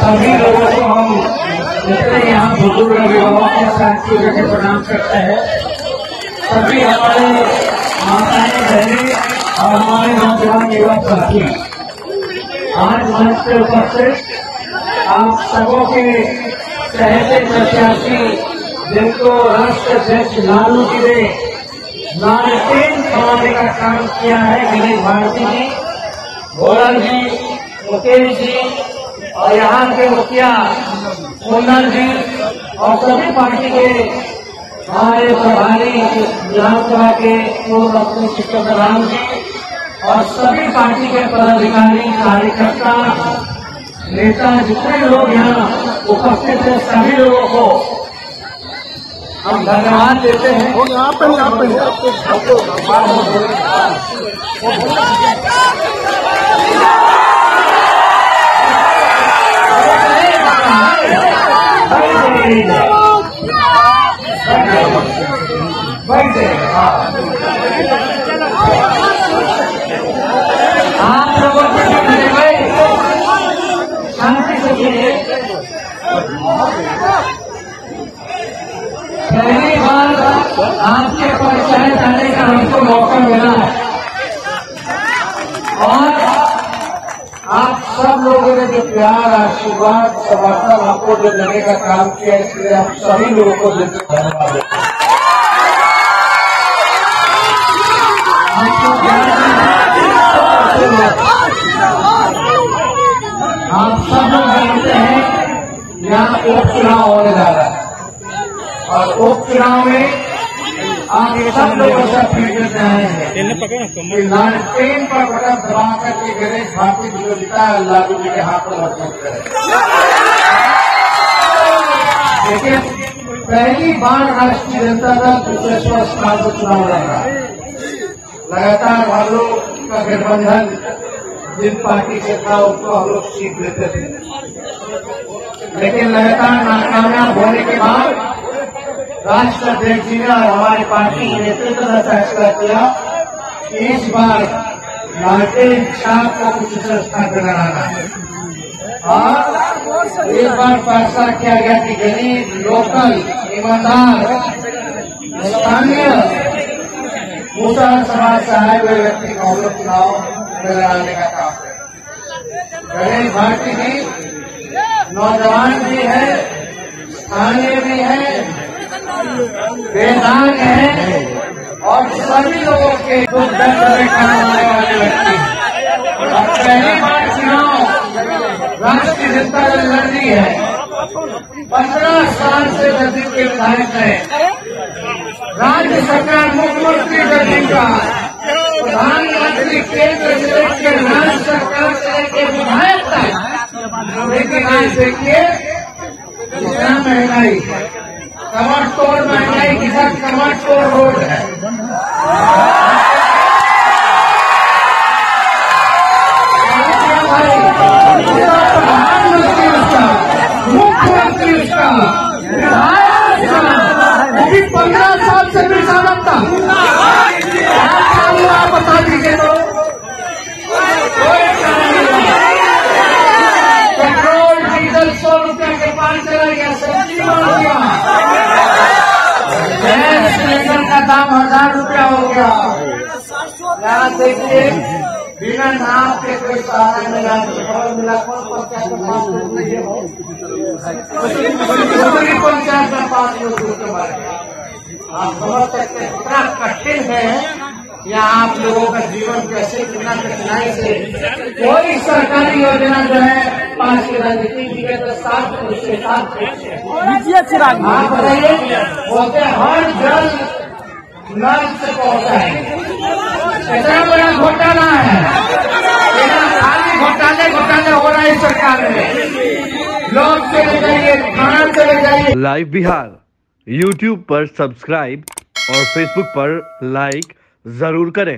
सभी लोगों को हम जितने यहाँ बुजुर्ग अभिभावक के साथ के प्रणाम करते हैं। सभी हमारे माताएं बहनें और हमारे नौजवान युवक साथी आज मंच पर उपस्थित आप सबों के चहेते प्रत्याशी जिनको राष्ट्र अध्यक्ष लालू जी ने लालटेन बनाने का काम किया है, गणेश भारती जी, गोरल जी, मुकेश जी और यहाँ के मुखिया कुंदन जी और सभी पार्टी के हमारे प्रभारी विधानसभा के पूर्व मंत्री शिक्षक राम जी और सभी पार्टी के पदाधिकारी, कार्यकर्ता, नेता, जितने लोग यहाँ उपस्थित हैं, सभी लोगों को हम धन्यवाद देते हैं। आप लोगों के शांति से पहली बार आपके परिचय जाने का हमको मौका मिला है और आप सब लोगों ने जो प्यार, आशीर्वाद, समर्थन आपको जो देने का काम किया, इसलिए आप सभी लोगों को धन्यवाद देते हैं। आप सब लोग जानते हैं यहाँ उपचुनाव होने जा रहा है और उपचुनाव में आप सब लोगों से अपील करते हैं कि लालटेन पर बटन दबा करके गणेश भारती जी को जिताया, लालू जी के हाथ पर मजबूत करें। लेकिन पहली बार राष्ट्रीय जनता दल दूसरे स्थान पर चुनाव लड़ रहा है। लगातार हम लोग का गठबंधन जिन पार्टी से था उसको हम लोग सीट लेते थे, लेकिन लगातार नाकामयाब होने के बाद राष्ट्र अध्यक्ष जी ने और हमारी पार्टी के नेतृत्व ने फैसला किया कि इस बार लालटेन छाप को कुछ स्थान पर लगाना है और इस बार फैसला किया गया कि गरीब, लोकल, ईमानदार, स्थानीय मुसलमान समाज से आए हुए व्यक्ति को हम लोग चुनाव में लगाने का काम करें। गणेश भारती जी नौजवान भी है, स्थानीय भी है, बेदाग है और सभी लोगों के दुख दर्द में काम आने वाले व्यक्ति और पहली बार चुनाव राष्ट्रीय जनता दल लड़ रही है। 15 साल से जदयू के विधायक है, राज्य सरकार मुख्यमंत्री जदयू का, प्रधानमंत्री केंद्र से लेकर राज्य सरकार से लेकर विधायक तक, लेकिन आज देखिए कितना महंगाई, कमर तोड़ महंगाई के साथ कमर तोड़ रोड है। प्रधानमंत्री उसका, मुख्यमंत्री उसका, विधायक अभी 15 साल से भी ज्यादा था। आप बता दीजिए तो पेट्रोल डीजल 100 रुपये के पार चला गया, सब्जी बढ़ गया, गैस सिलेंडर का दाम 1000 रुपया हो गया। यहाँ देखिए बिना नाम के कोई सहारा मिला, पंचायत में 5 लोग के बारे में आप समझ सकते हैं कितना कठिन है या आप लोगों का जीवन कैसे, कितना कठिनाई से कोई सरकारी योजना जो है पास की राजनीति जी के तो साथ उसके साथ आप बताइए, बोलते हर जल नल से पहुंचा है। इतना बड़ा घोटाला है, खाली घोटाले हो रहा है सरकार में। लोग चले जाइए, थाना चले जाइए। लाइव बिहार YouTube पर सब्सक्राइब और Facebook पर लाइक जरूर करें।